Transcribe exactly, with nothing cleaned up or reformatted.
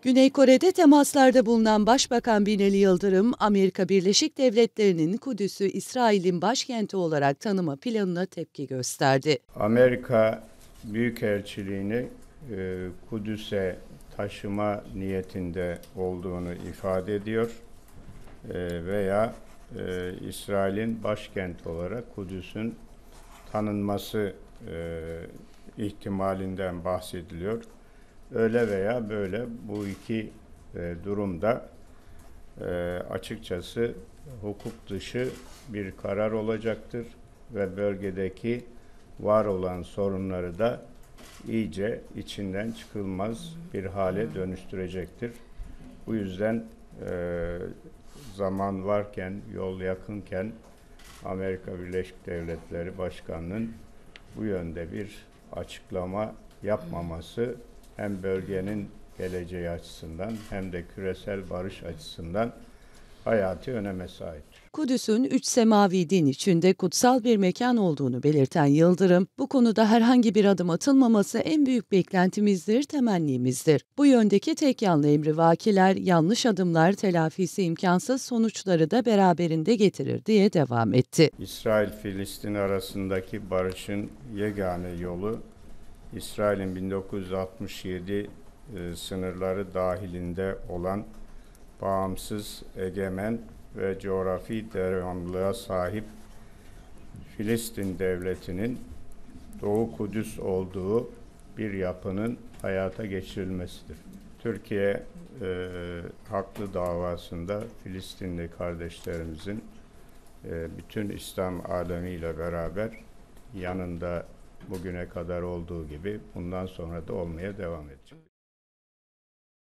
Güney Kore'de temaslarda bulunan Başbakan Binali Yıldırım, Amerika Birleşik Devletleri'nin Kudüs'ü İsrail'in başkenti olarak tanıma planına tepki gösterdi. Amerika Büyükelçiliğini e, Kudüs'e taşıma niyetinde olduğunu ifade ediyor e, veya e, İsrail'in başkenti olarak Kudüs'ün tanınması e, ihtimalinden bahsediliyor. Öyle veya böyle bu iki e, durumda e, açıkçası hukuk dışı bir karar olacaktır ve bölgedeki var olan sorunları da iyice içinden çıkılmaz bir hale dönüştürecektir. Bu yüzden e, zaman varken, yol yakınken Amerika Birleşik Devletleri Başkanı'nın bu yönde bir açıklama yapmaması hem bölgenin geleceği açısından hem de küresel barış açısından hayati öneme sahiptir. Kudüs'ün üç semavi din içinde kutsal bir mekan olduğunu belirten Yıldırım, bu konuda herhangi bir adım atılmaması en büyük beklentimizdir, temennimizdir. Bu yöndeki tek yanlı emrivakiler, yanlış adımlar telafisi imkansız sonuçları da beraberinde getirir diye devam etti. İsrail-Filistin arasındaki barışın yegane yolu, İsrail'in bin dokuz yüz altmış yedi e, sınırları dahilinde olan bağımsız, egemen ve coğrafi devamlılığa sahip Filistin devletinin Doğu Kudüs olduğu bir yapının hayata geçirilmesidir. Türkiye e, haklı davasında Filistinli kardeşlerimizin e, bütün İslam alemiyle beraber yanında bugüne kadar olduğu gibi bundan sonra da olmaya devam edecek.